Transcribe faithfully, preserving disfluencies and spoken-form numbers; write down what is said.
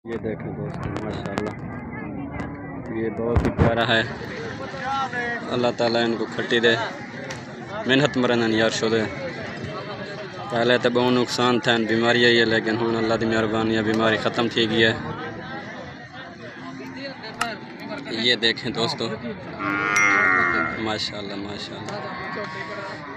ये देखें दोस्तों माशाल्लाह, ये बहुत ही प्यारा है। अल्लाह ताला इनको खट्टी दे, मेहनत मरन यार शो दे। पहले तो बहुत नुकसान था, बीमारी आई है, लेकिन हूँ अल्लाह की मेहरबानी है बीमारी ख़त्म थी गई है। ये देखें दोस्तों माशाल्लाह माशाल्लाह।